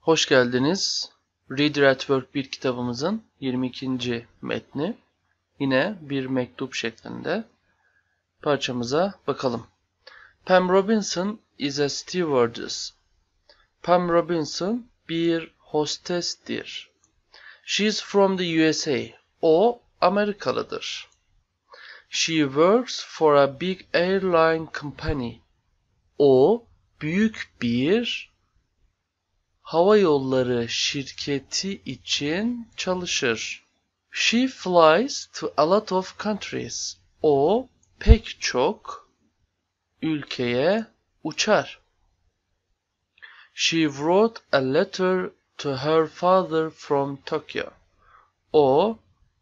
Hoş geldiniz. Reader at Work 1 kitabımızın 22. metni. Yine bir mektup şeklinde parçamıza bakalım. Pam Robinson is a stewardess. Pam Robinson bir hostestir. She is from the USA. O Amerikalıdır. She works for a big airline company. O büyük bir hava yolları şirketi için çalışır. She flies to a lot of countries. O pek çok ülkeye uçar. She wrote a letter to her father from Tokyo. O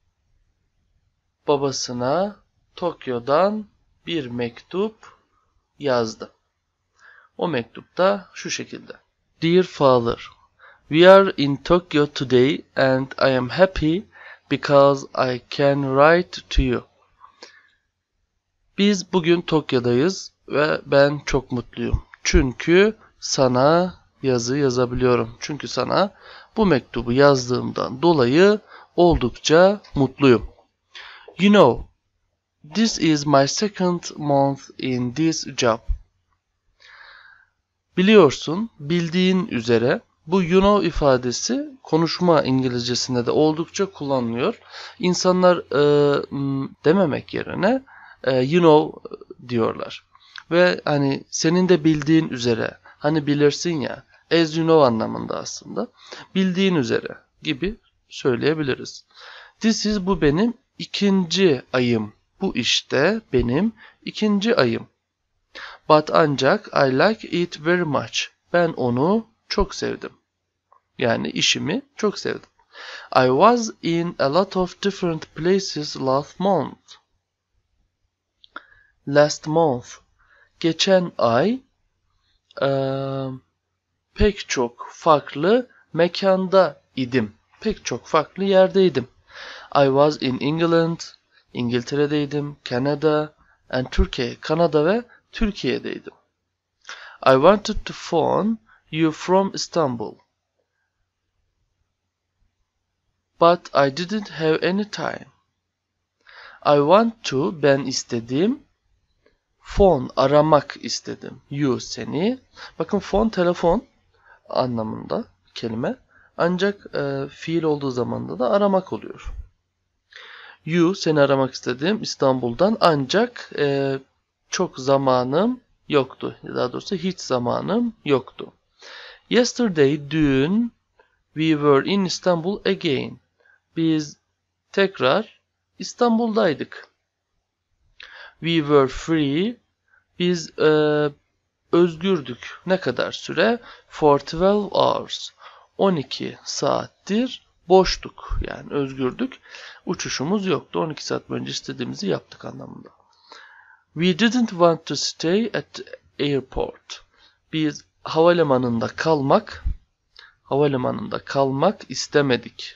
babasına Tokyo'dan bir mektup yazdı. O mektupta şu şekilde. Dear Father, we are in Tokyo today and I am happy because I can write to you. Biz bugün Tokyo'dayız ve ben çok mutluyum. Çünkü sana yazı yazabiliyorum. Çünkü sana bu mektubu yazdığımdan dolayı oldukça mutluyum. You know, this is my second month in this job. Biliyorsun, bildiğin üzere bu you know ifadesi konuşma İngilizcesinde de oldukça kullanılıyor. İnsanlar dememek yerine you know diyorlar. Ve hani senin de bildiğin üzere, hani bilirsin ya, as you know anlamında aslında. Bildiğin üzere gibi söyleyebiliriz. This is bu benim ikinci ayım. Bu işte benim ikinci ayım. But ancak I like it very much. Ben onu çok sevdim. Yani işimi çok sevdim. I was in a lot of different places last month. Geçen ay pek çok farklı mekanda idim. Pek çok farklı yerdeydim. I was in England. İngiltere'deydim. Canada and Turkey. Kanada ve Türkiye'deydim. I wanted to phone you from Istanbul. But I didn't have any time. I want to, ben istedim. Phone, aramak istedim. You, seni. Bakın phone, telefon anlamında kelime. Ancak fiil olduğu zamanda da aramak oluyor. You, seni aramak istedim İstanbul'dan. Ancak çok zamanım yoktu. Daha doğrusu hiç zamanım yoktu. Yesterday, dün, we were in Istanbul again. Biz tekrar İstanbul'daydık. We were free. Biz özgürdük. Ne kadar süre? For 12 hours. 12 saattir boştuk. Yani özgürdük. Uçuşumuz yoktu. 12 saat boyunca istediğimizi yaptık anlamında. We didn't want to stay at the airport. Biz havalimanında kalmak istemedik.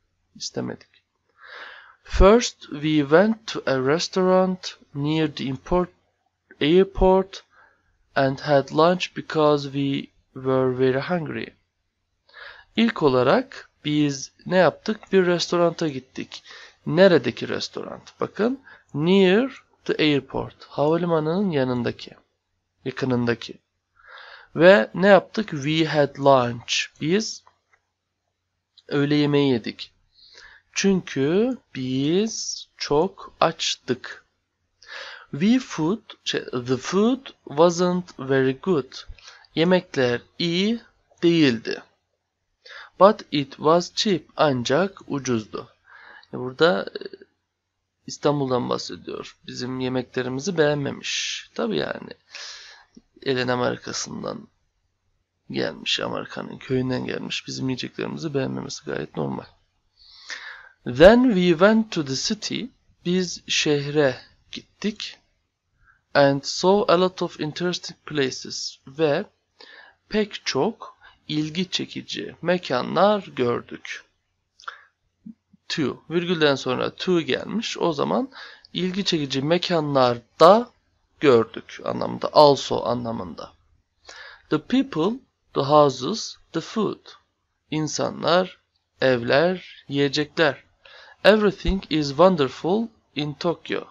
First, we went to a restaurant near the airport and had lunch because we were very hungry. İlk olarak biz ne yaptık? Bir restoranta gittik. Neredeki restoran? Bakın, near the airport. Havalimanının yakınındaki. Ve ne yaptık? We had lunch. Biz öğle yemeği yedik. Çünkü biz çok açtık. The food wasn't very good. Yemekler iyi değildi. But it was cheap. Ancak ucuzdu. Burada İstanbul'dan bahsediyor. Bizim yemeklerimizi beğenmemiş. Tabii yani. Elin Amerika'sından gelmiş. Amerika'nın köyünden gelmiş. Bizim yiyeceklerimizi beğenmemesi gayet normal. Then we went to the city. Biz şehre gittik. And saw a lot of interesting places. Ve pek çok ilgi çekici mekanlar gördük. To, virgülden sonra to gelmiş. O zaman ilgi çekici mekanlarda gördük anlamında. Also anlamında. The people, the houses, the food. İnsanlar, evler, yiyecekler. Everything is wonderful in Tokyo.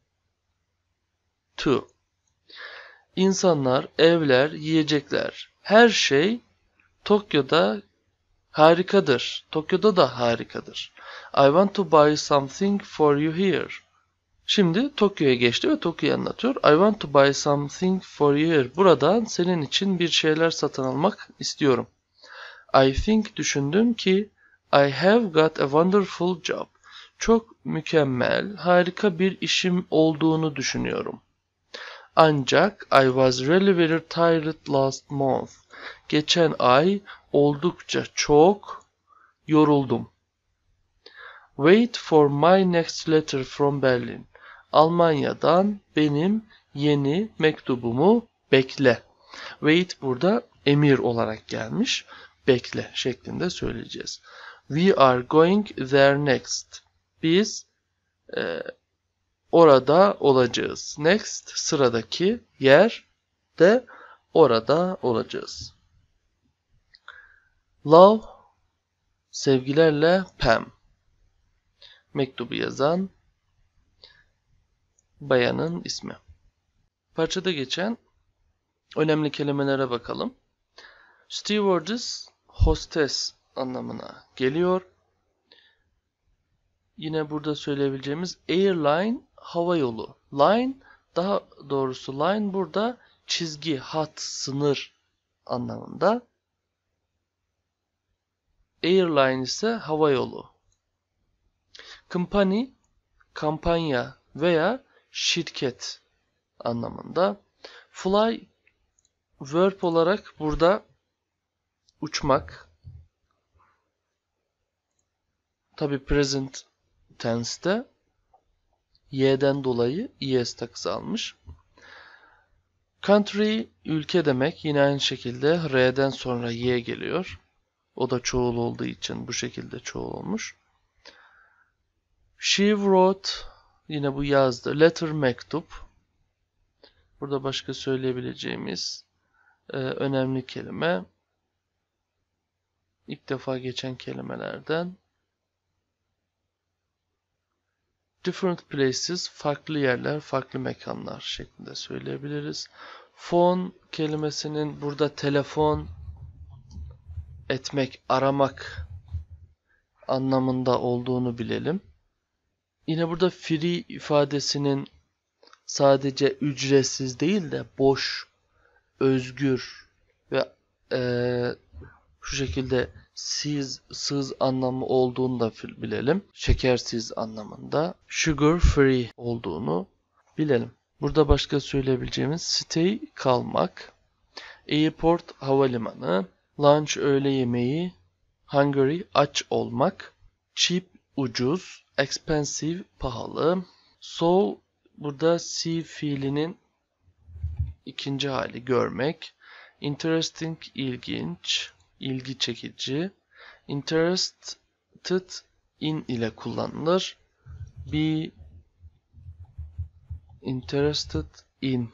2. İnsanlar, evler, yiyecekler. Her şey Tokyo'da harikadır. Tokyo'da da harikadır. I want to buy something for you here. Şimdi Tokyo'ya geçti ve Tokyo'yu anlatıyor. I want to buy something for you here. Buradan senin için bir şeyler satın almak istiyorum. I think düşündüm ki I have got a wonderful job. Çok mükemmel, harika bir işim olduğunu düşünüyorum. Ancak I was really very tired last month. Geçen ay oldukça çok yoruldum. Wait for my next letter from Berlin. Almanya'dan benim yeni mektubumu bekle. Wait burada emir olarak gelmiş. Bekle şeklinde söyleyeceğiz. We are going there next. Biz orada olacağız. Next sıradaki yer de orada olacağız. Love sevgilerle Pam. Mektubu yazan bayanın ismi. Parçada geçen önemli kelimelere bakalım. Stewardess, hostes anlamına geliyor. Yine burada söyleyebileceğimiz airline, havayolu. Line, daha doğrusu line burada çizgi, hat, sınır anlamında. Airline ise havayolu. Company, kampanya veya şirket anlamında. Fly, verb olarak burada uçmak. Tabi present tense'te y'den dolayı es takısı almış. Country, ülke demek. Yine aynı şekilde r'den sonra y geliyor. O da çoğul olduğu için bu şekilde çoğul olmuş. She wrote, yine bu yazdı. Letter, mektup. Burada başka söyleyebileceğimiz önemli kelime. İlk defa geçen kelimelerden. Different places, farklı yerler, farklı mekanlar şeklinde söyleyebiliriz. Phone kelimesinin burada telefon etmek, aramak anlamında olduğunu bilelim. Yine burada free ifadesinin sadece ücretsiz değil de boş, özgür ve şu şekilde sız anlamı olduğunu da bilelim. Şekersiz anlamında sugar free olduğunu bilelim. Burada başka söyleyebileceğimiz stay kalmak, airport havalimanı, lunch öğle yemeği, hungry aç olmak, cheap ucuz, expensive pahalı. So burada see fiilinin ikinci hali görmek, interesting ilginç, ilgi çekici. Interested in ile kullanılır. Be interested in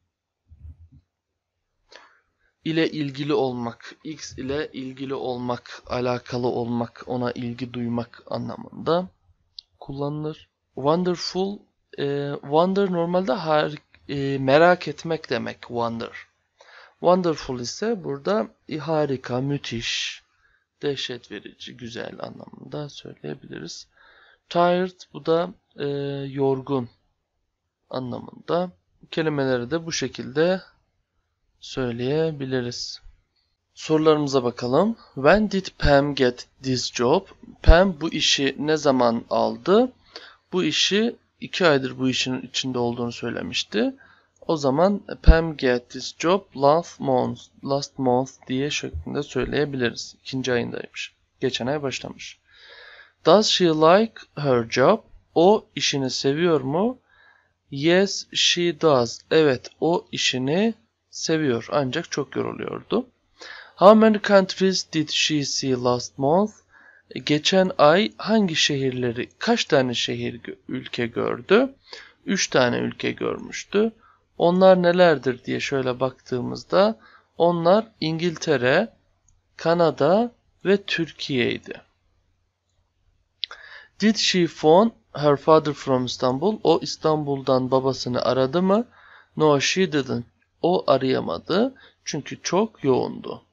ile ilgili olmak, X ile ilgili olmak, alakalı olmak, ona ilgi duymak anlamında kullanılır. Wonderful, wonder normalde merak etmek demek, wonder. Wonderful ise burada harika, müthiş, dehşet verici, güzel anlamında söyleyebiliriz. Tired, bu da yorgun anlamında. Kelimeleri de bu şekilde söyleyebiliriz. Sorularımıza bakalım. When did Pam get this job? Pam bu işi ne zaman aldı? Bu işi 2 aydır bu işin içinde olduğunu söylemişti. O zaman Pam get this job last month diye şeklinde söyleyebiliriz. 2. ayındaymış. Geçen ay başlamış. Does she like her job? O işini seviyor mu? Yes, she does. Evet, o işini seviyor. Ancak çok yoruluyordu. How many countries did she see last month? Geçen ay kaç tane ülke gördü? 3 tane ülke görmüştü. Onlar nelerdir diye şöyle baktığımızda onlar İngiltere, Kanada ve Türkiye'ydi. Did she phone her father from Istanbul? O İstanbul'dan babasını aradı mı? No, she didn't. O arayamadı çünkü çok yoğundu.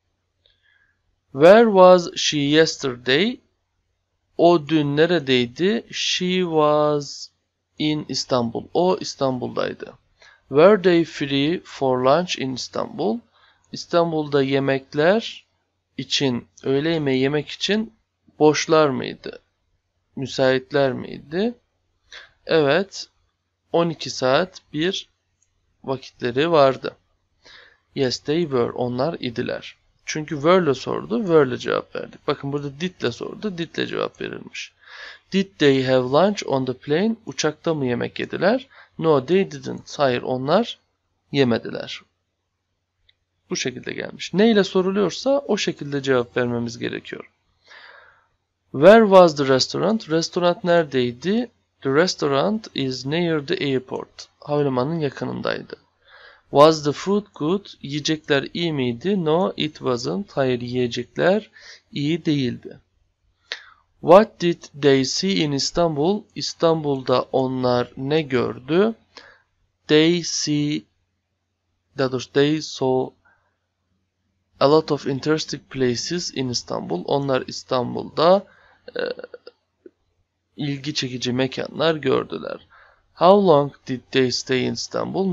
Where was she yesterday? O dün neredeydi? She was in Istanbul. O İstanbul'daydı. Were they free for lunch in Istanbul? İstanbul'da yemekler için, öğle yemeği yemek için boşlar mıydı? Müsaitler miydi? Evet. 12 saat bir vakitleri vardı. Yes they were. Onlar idiler. Çünkü were'le sordu. Were'le cevap verdik. Bakın burada did'le sordu. Did'le cevap verilmiş. Did they have lunch on the plane? Uçakta mı yemek yediler? No they didn't. Hayır onlar yemediler. Bu şekilde gelmiş. Ne ile soruluyorsa o şekilde cevap vermemiz gerekiyor. Where was the restaurant? Restoran neredeydi? The restaurant is near the airport. Havalimanının yakınındaydı. Was the food good? Yiyecekler iyi miydi? No, it wasn't. Hayır, yiyecekler iyi değildi. What did they see in Istanbul? İstanbul'da onlar ne gördü? They saw a lot of interesting places in Istanbul. Onlar İstanbul'da ilgi çekici mekanlar gördüler. How long did they stay in Istanbul?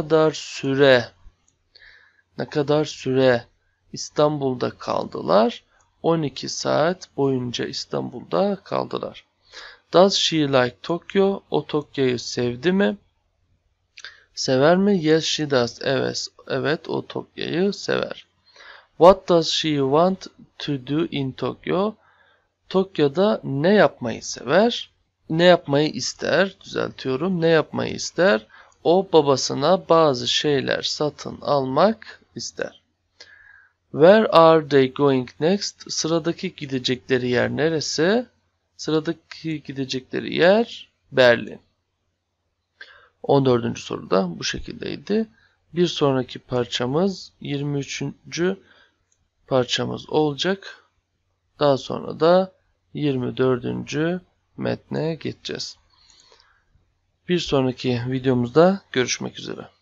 Ne kadar süre İstanbul'da kaldılar? 12 saat boyunca İstanbul'da kaldılar. Does she like Tokyo? O Tokyo'yu sevdi mi? Sever mi? Yes she does. Evet o Tokyo'yu sever. What does she want to do in Tokyo? Tokyo'da ne yapmayı sever? Ne yapmayı ister? Düzeltiyorum. Ne yapmayı ister? O babasına bazı şeyler satın almak ister. Where are they going next? Sıradaki gidecekleri yer neresi? Sıradaki gidecekleri yer Berlin. 14. soruda bu şekildeydi. Bir sonraki parçamız 23. parçamız olacak. Daha sonra da 24. metne geçeceğiz. Bir sonraki videomuzda görüşmek üzere.